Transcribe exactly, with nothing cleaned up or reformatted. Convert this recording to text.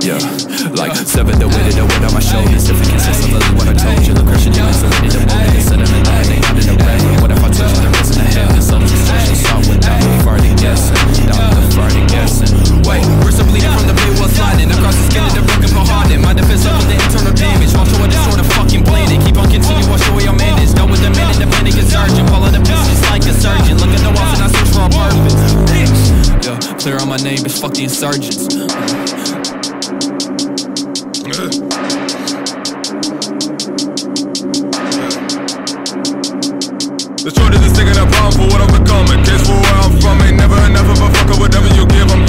Yeah, like seven the weight of the weight on my shoulders. If it consists of literally what I told you, the crushing you so we need the moment. Instead of the night, they not in the red. What if I told you the rest of the heaven? Some distraction start without the farting guessing. Down the farting guessing. Wait, we're still bleeding from the pain while sliding across the skin of the broken for hardened. My defense up with the internal damage. I'll show what this sort of fucking plan. They keep on continuing, I'll show where your man is. Dealt with the man in the panic and surgeon. Follow the pieces like a surgeon. Look at the walls and I search for a purpose. Yeah, clear on my name, bitch, fuck the insurgents. The truth is this nigga that problem for what I'm becoming. Case for where I'm from, ain't never enough of a fucker. Whatever you give, I'm